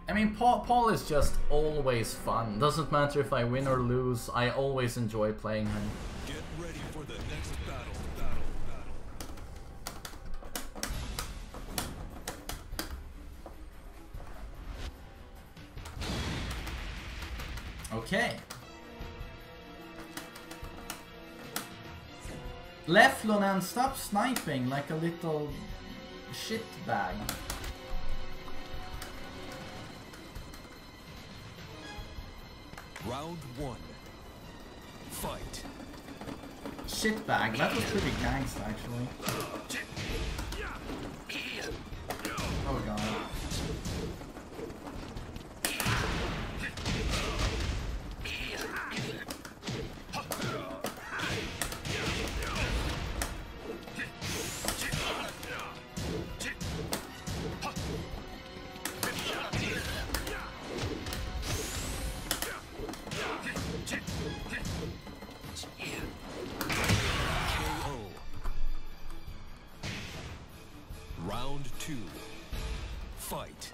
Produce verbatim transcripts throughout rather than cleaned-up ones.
I mean, Paul, Paul is just always fun. Doesn't matter if I win or lose, I always enjoy playing him. Get ready for the next battle. Battle. Battle. Okay. Leflonen, stop sniping like a little shit bag. Round one. Fight. Shit bag. That was pretty gangsta, actually. Oh god. Round two. Fight.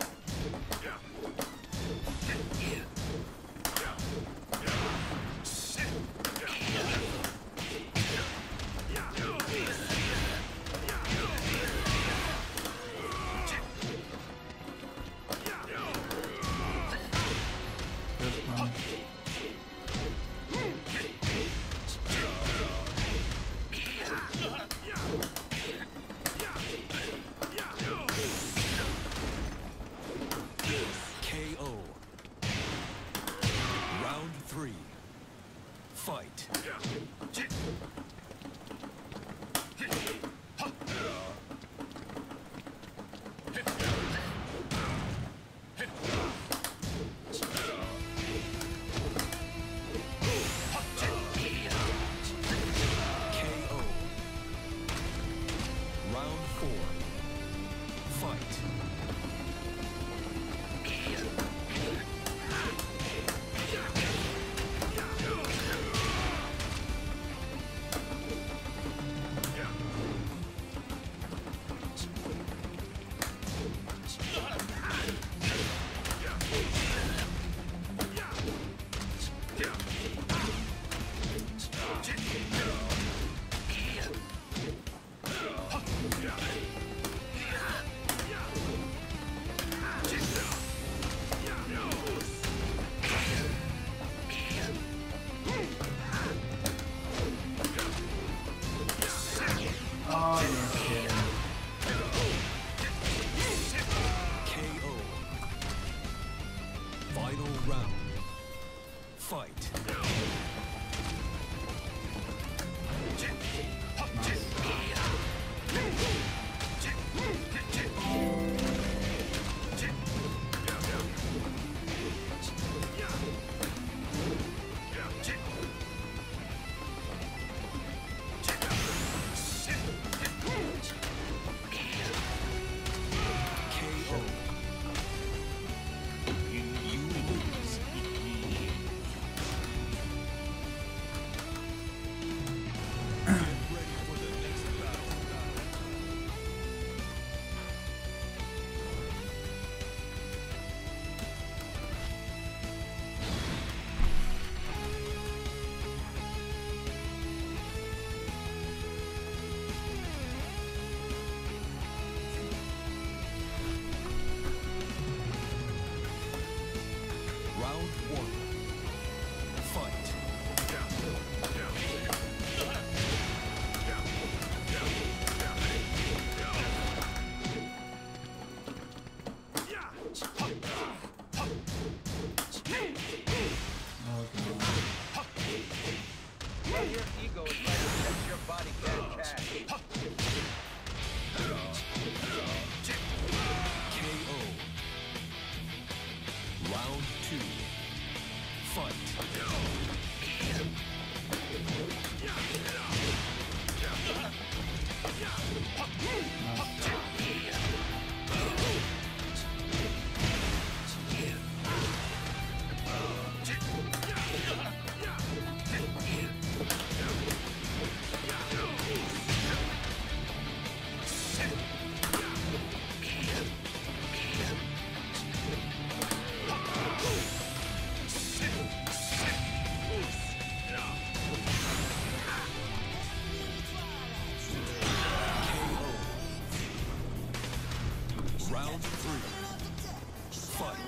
K O. Round three. Fight. K O. Round four. Fight. Oh, you're kidding. K O. Final round. Fight. Round three. Fight.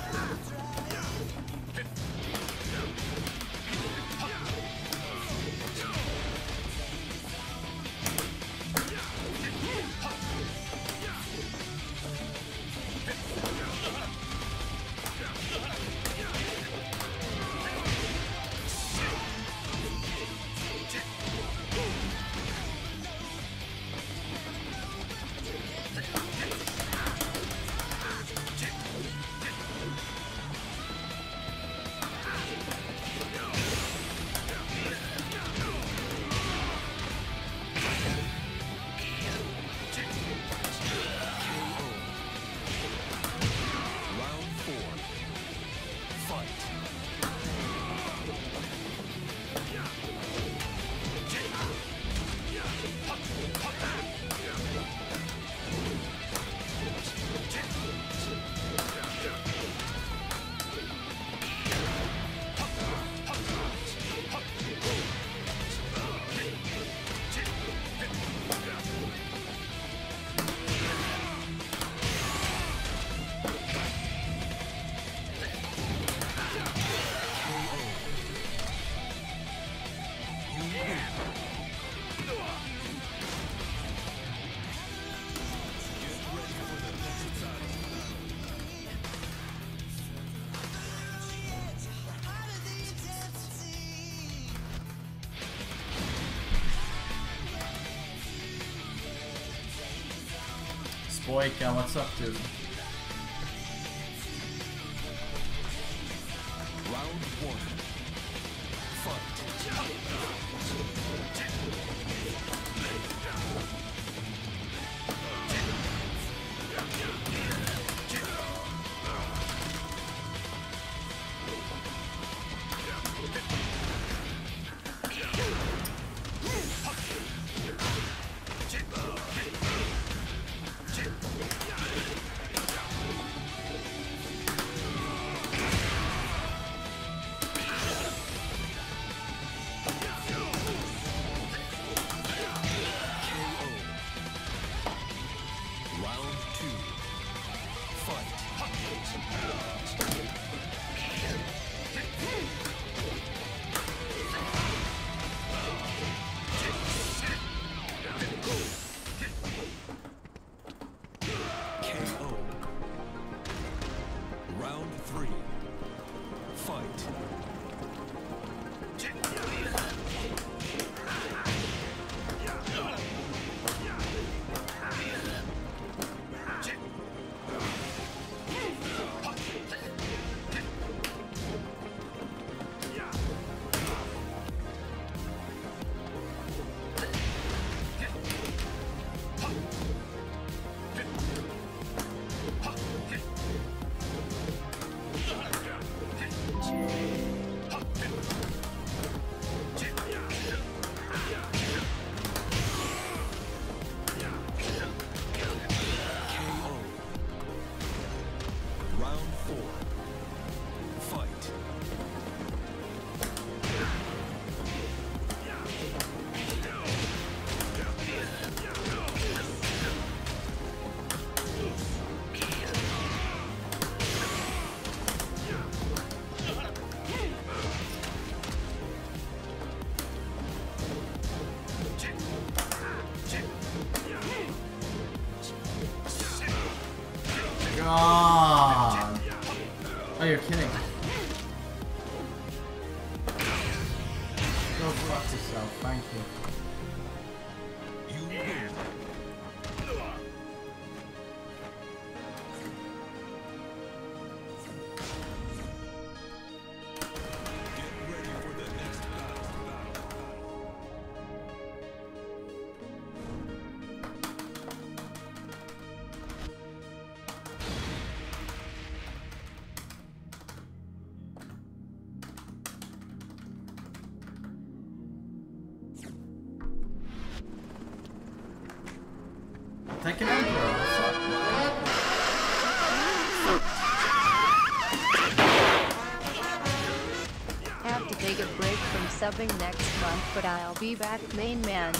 Boyka, what's up, dude? Round one. Fight. God. Oh, you're kidding. Go fuck yourself, thank you. You win. Get ready for the next battle. Tekken Overlord, what's up? Have to take a break from subbing next month, but I'll be back, main man.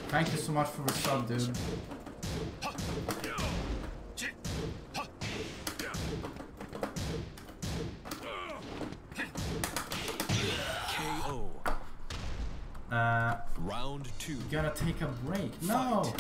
Thank you so much for the sub, dude. K O. Uh, Round two. gotta take a break. No! Fight.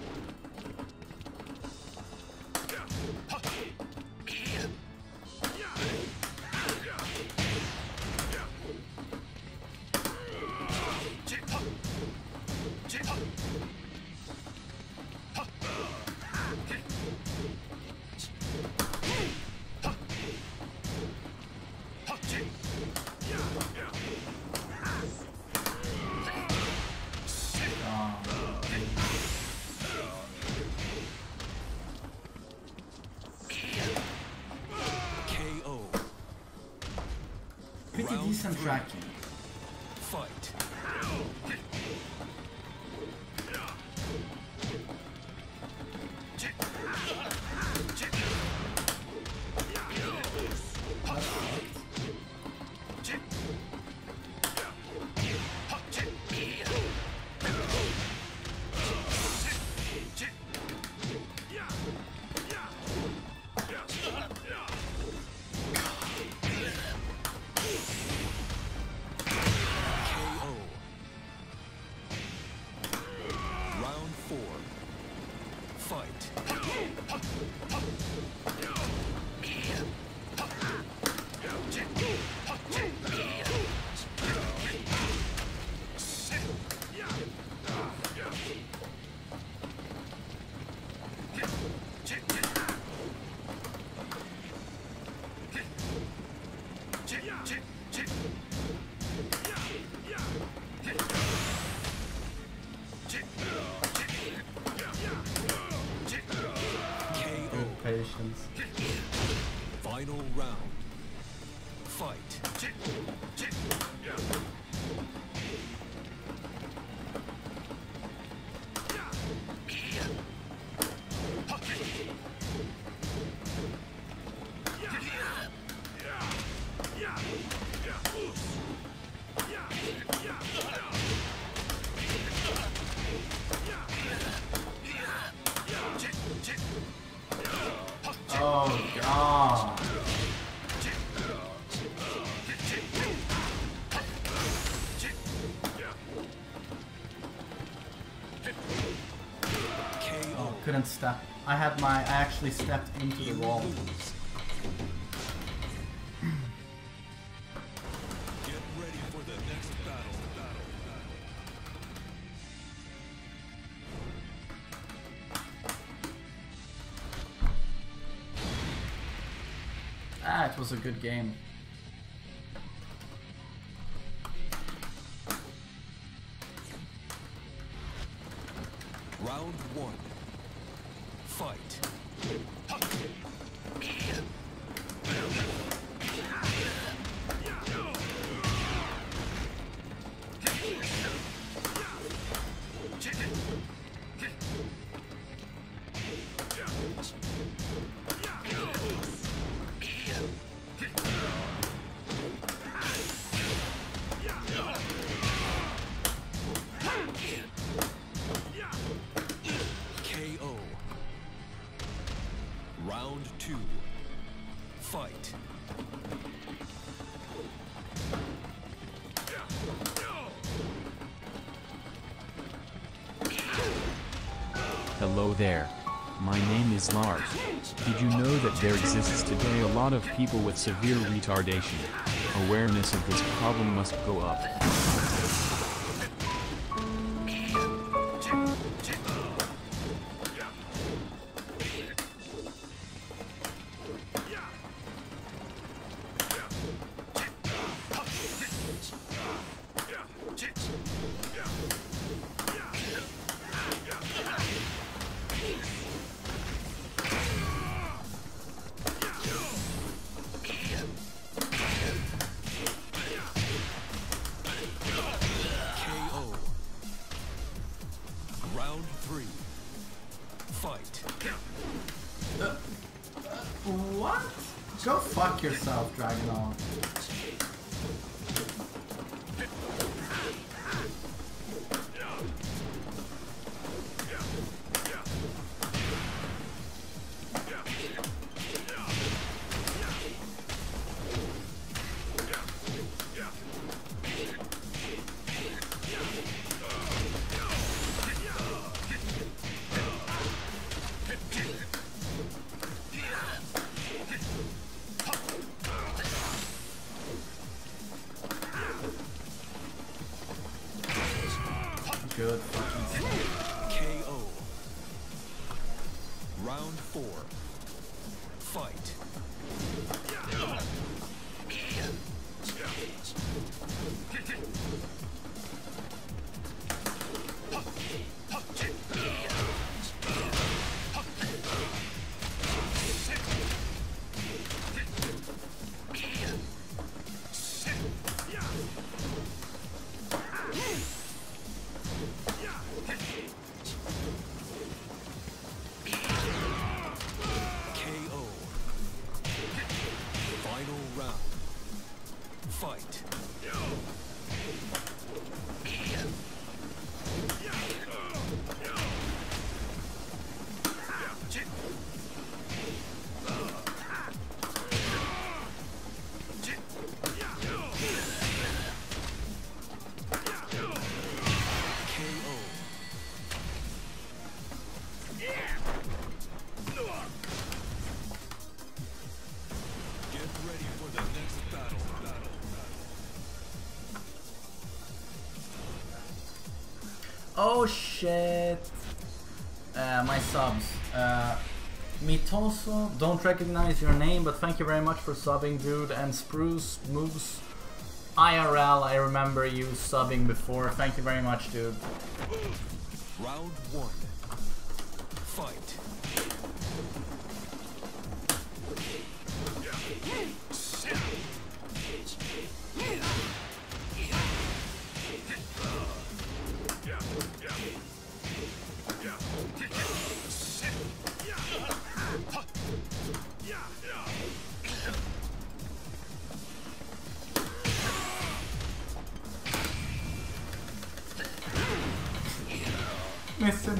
Pretty decent tracking. Fight. Patience. Final round. Fight. Oh god. Oh, couldn't step. I had my I actually stepped into the wall. Get ready for the next battle. Ah, it was a good game. Round one. Fight. K O. Round two. Fight. Hello there. My name is Lars. Did you know that there exists today a lot of people with severe retardation? Awareness of this problem must go up. Round three. Fight. Uh, uh, what? Go fuck yourself, Dragonall. good fucking stuff. K O. Round four. Fight. Oh shit! Uh, my subs. Uh, Mitoso, don't recognize your name, but thank you very much for subbing, dude. And Spruce Moves I R L, I remember you subbing before. Thank you very much, dude. Round one. Fight. Listen.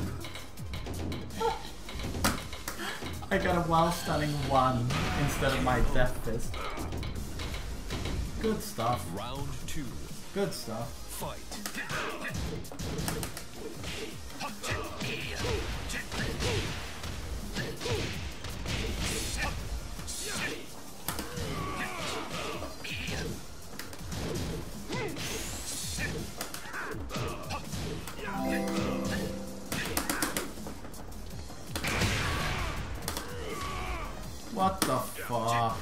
I got a while stunning one instead of my death fist. Good stuff. Round two. Good stuff. Fight. What the fuck?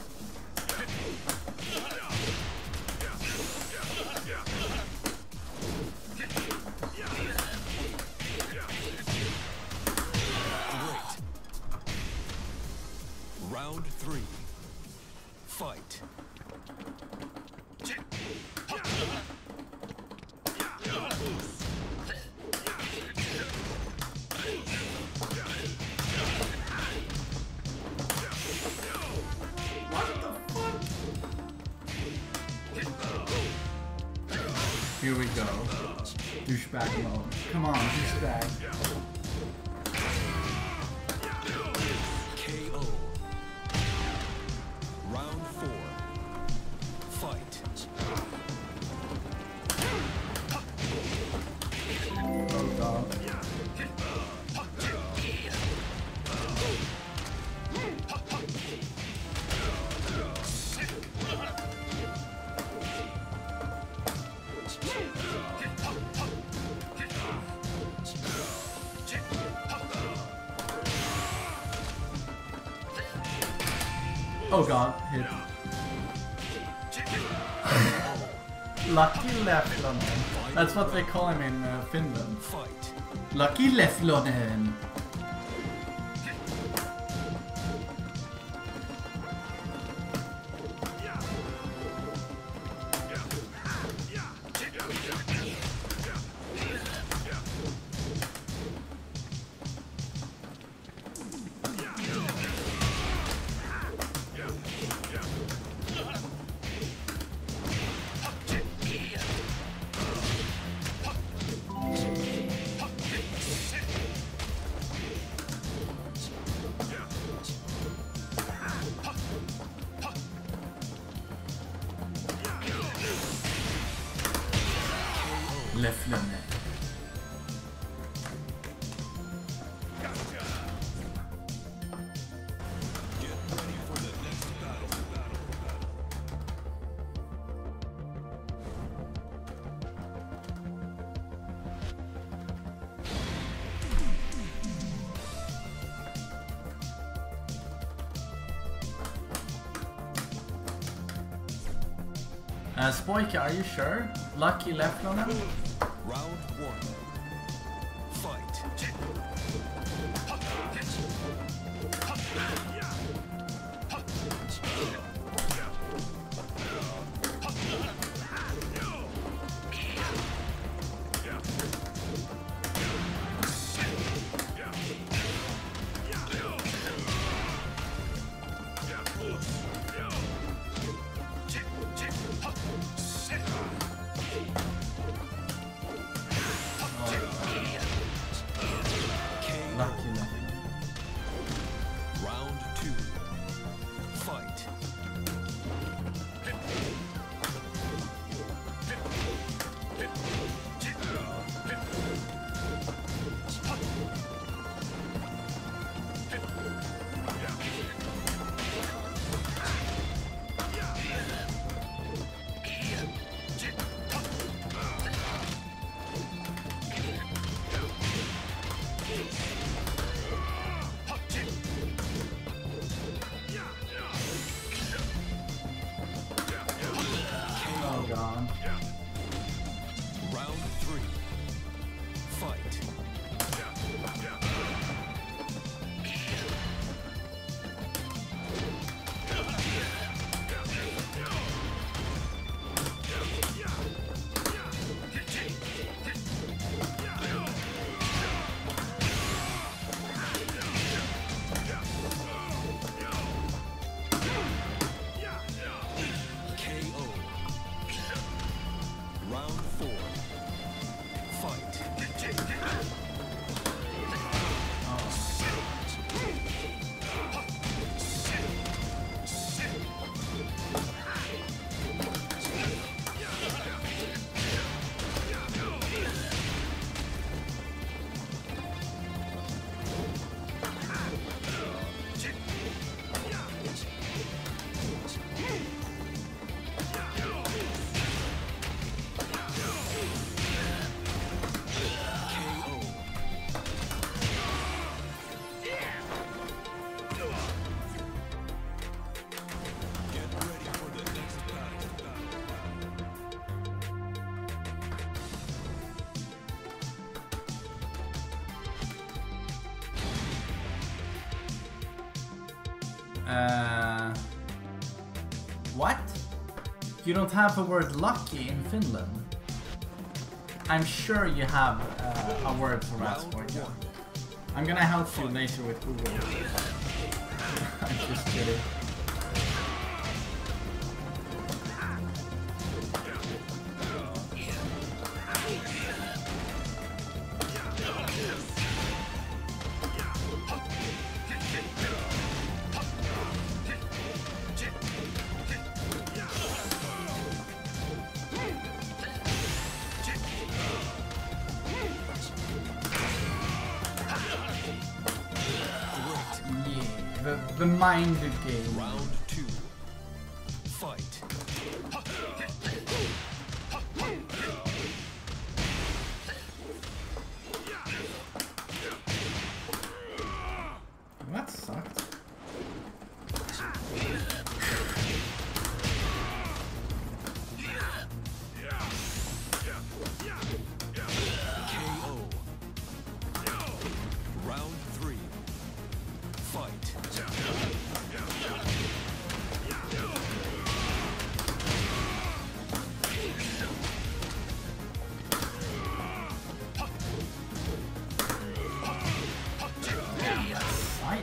Round three. Fight. Here we go. Douchebag mode. Come on, douchebag. K O. Round four. Fight. Oh god. Oh god, hit. Lucky Leflonen. That's what they call him in uh, Finland. Fight. Lucky Leflonen. Leflonen. Uh, Spoika, are you sure? Lucky left on him? Round one. Fight. Lucky left. Round two. Fight. Oh god. Round three. Fight. K O. Round four. Fight. K O. Get ready for the next battle. Uh, what? You don't have the word lucky in Finland? I'm sure you have uh, a word for that, Spoika. I'm gonna help you later with Google. I'm just kidding. Yeah, the, the mind game. Round two. Fight. That sucked. K O. Round three. Fight. Right.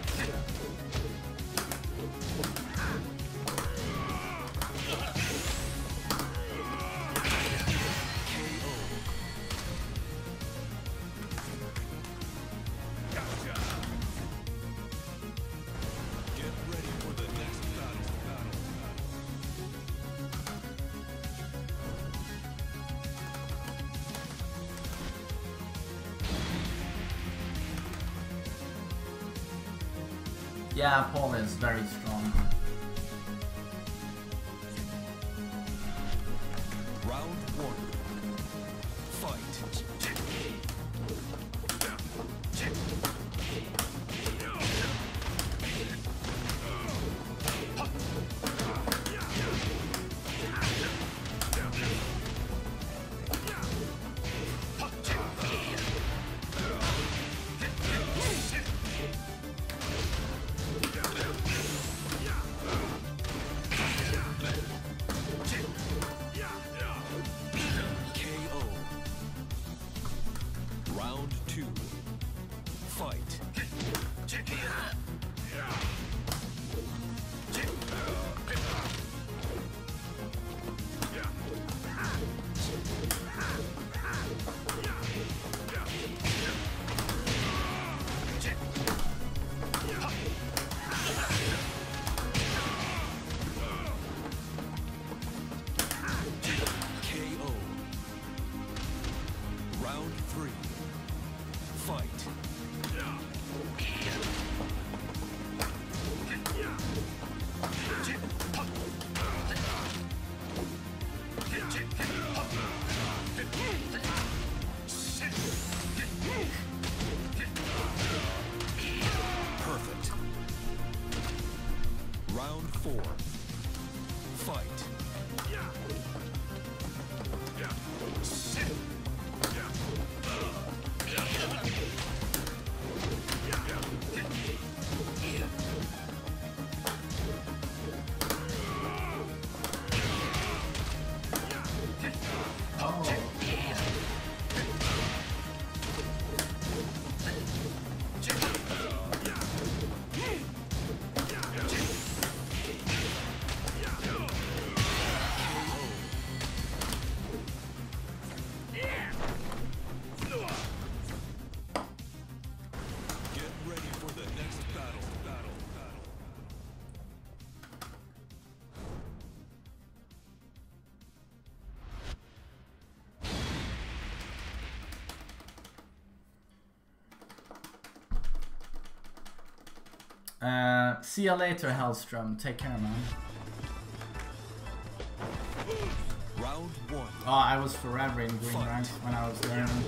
Get ready for the next battle. Yeah, Paul is very strong. Round one. Fight. three. Fight. Perfect. Round four. Fight. Uh, see you later, Hellstrom. Take care, man. Round one. Oh, I was forever in green Fight. ranks when I was learning.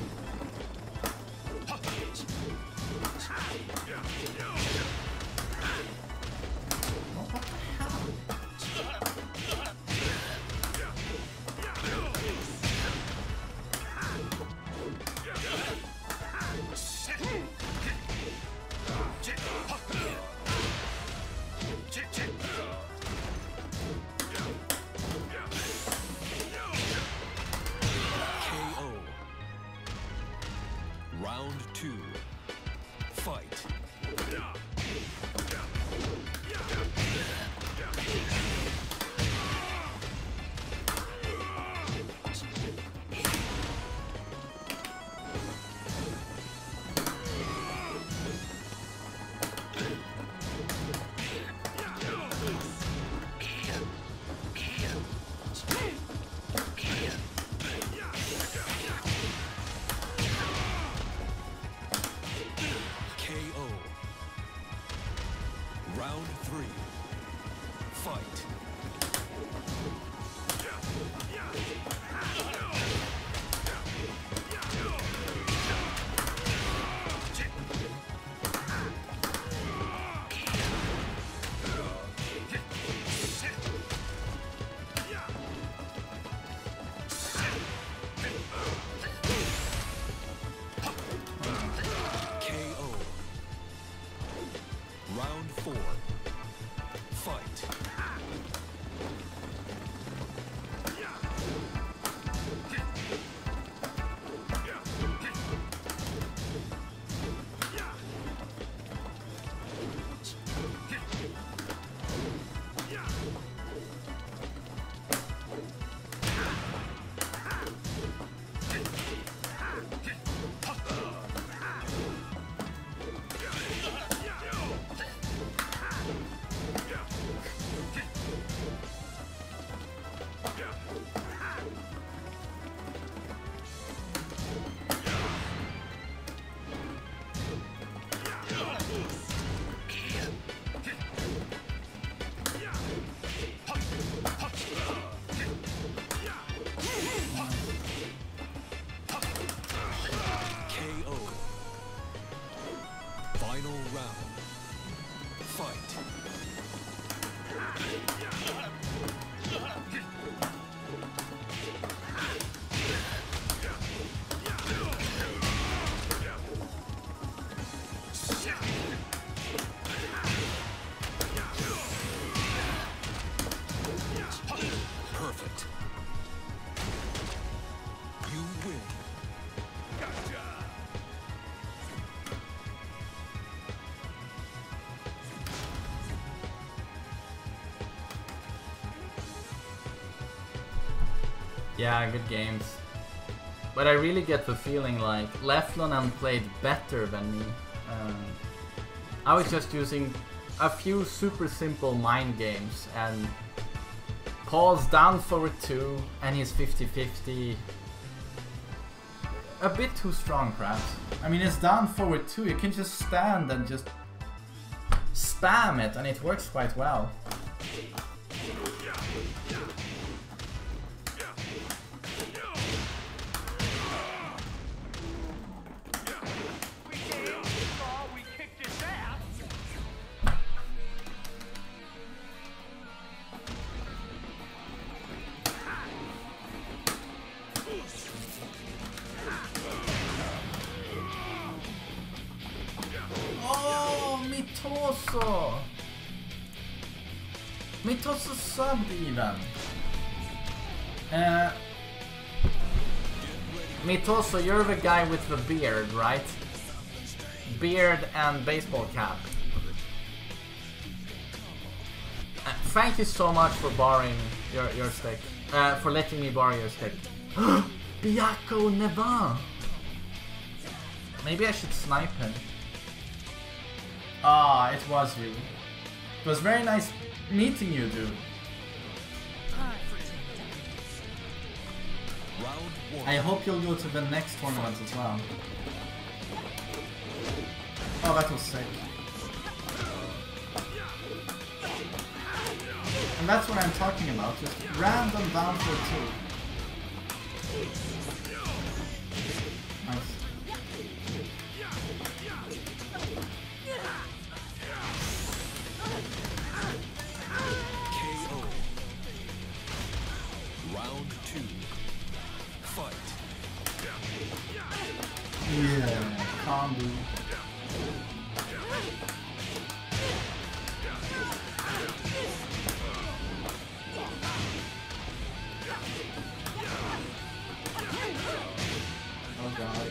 Round two. Fight. Round three. Fight. K O. Round four. Fight. K O. Final round. Fight. Perfect. You win. Yeah, good games. But I really get the feeling like Leflonan played better than me. Um, I was just using a few super simple mind games, and Paul's down forward two and he's fifty fifty. a bit too strong, perhaps. I mean, it's down forward too. You can just stand and just spam it, and it works quite well. Mitoso subbed even. Uh, Mitoso, you're the guy with the beard, right? Beard and baseball cap. Uh, thank you so much for borrowing your, your stick. Uh, for letting me borrow your stick. Biako Nevan! Maybe I should snipe him. Ah, it was you. It was very nice meeting you, dude. I hope you'll go to the next tournament as well. Oh, that was sick. And that's what I'm talking about, just random down for two. Nice. Yeah, combo. Oh god.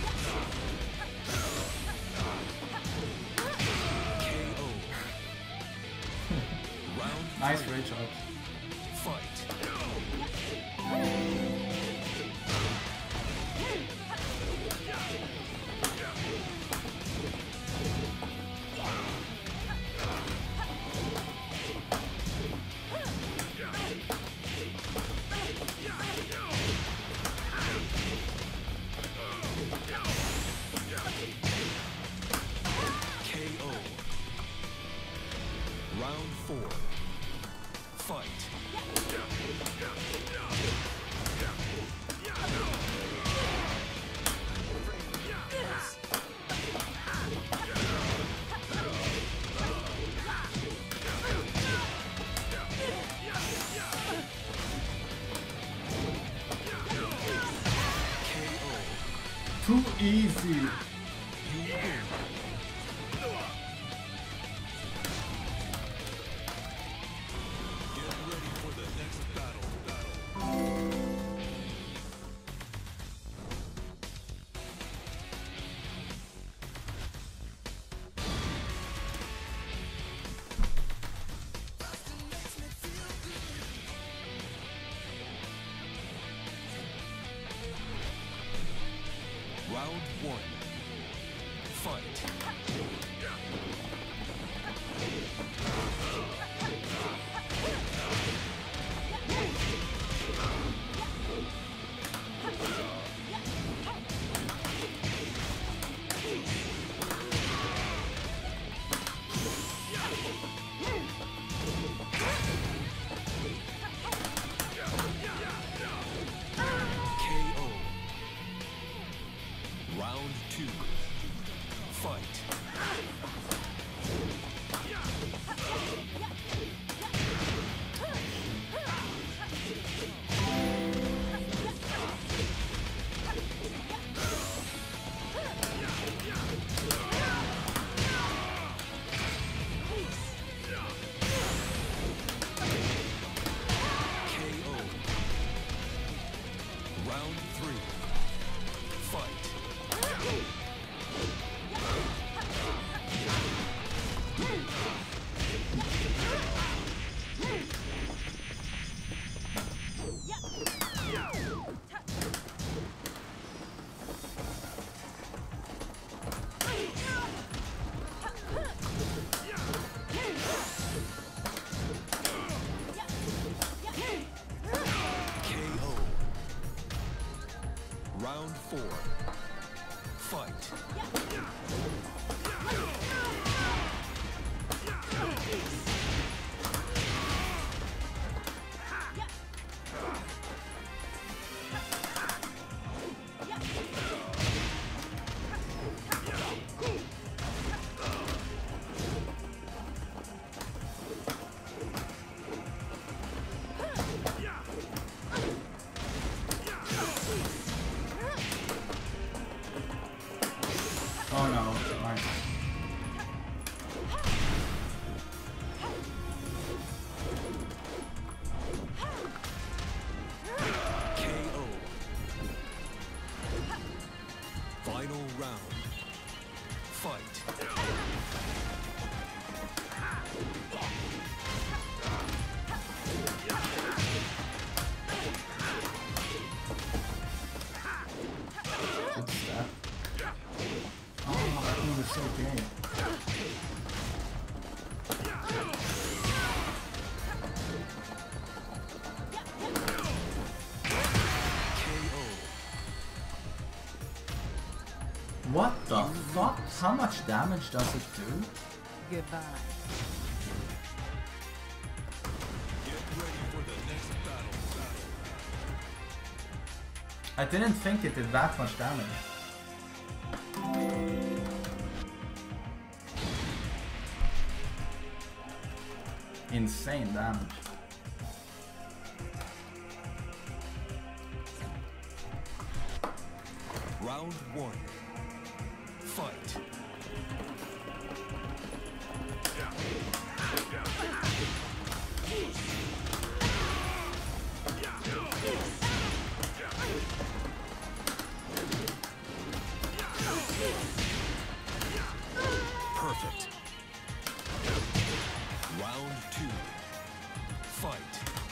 Nice rage out. Too easy. Round one. Fight. Round two. Fight. Round four. Fight. Oh no, right. K O. Final round. Fight. Good stuff. Oh, that move is so gay. K O. What the fuck? How much damage does it do? Goodbye. Get ready for the next battle. I didn't think it did that much damage. Insane damage. Round one. Fight. Perfect. Round two. Fight.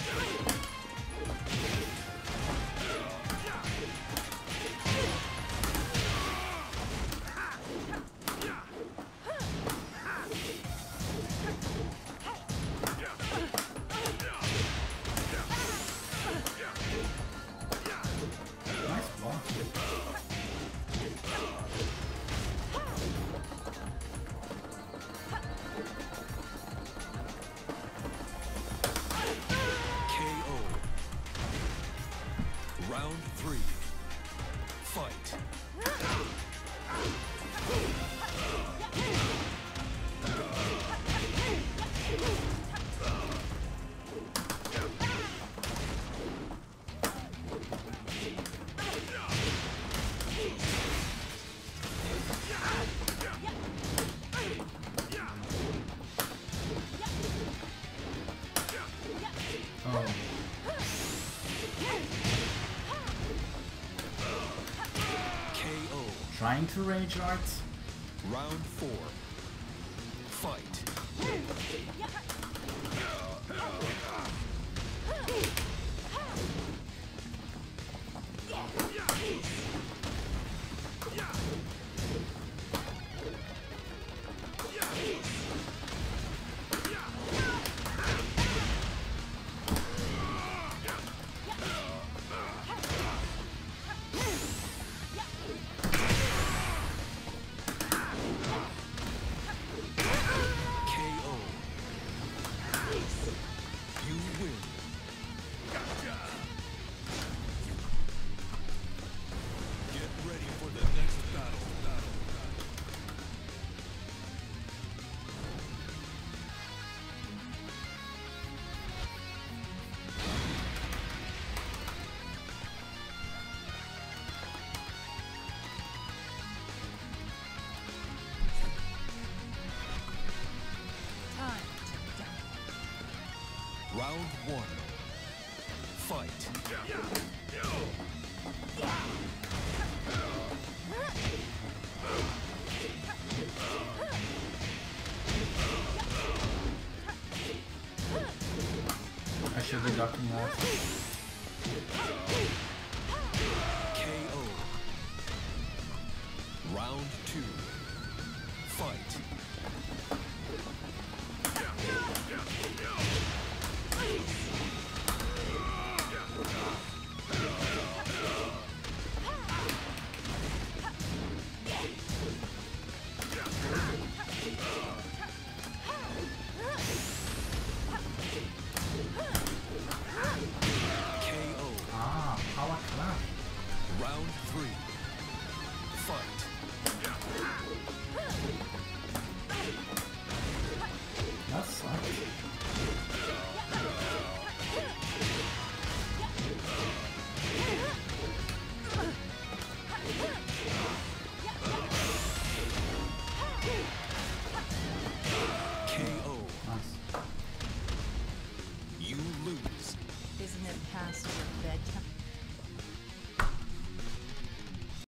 Nice block. K O. Round three. Fight. Oh. K O. Trying to rage art? Round four. Fight. K O. You win. Gotcha. Get ready for the next battle. Battle. Time to die. Round one. Fight. I should be ducking that. K O. Round two. Fight. Round three. Fight.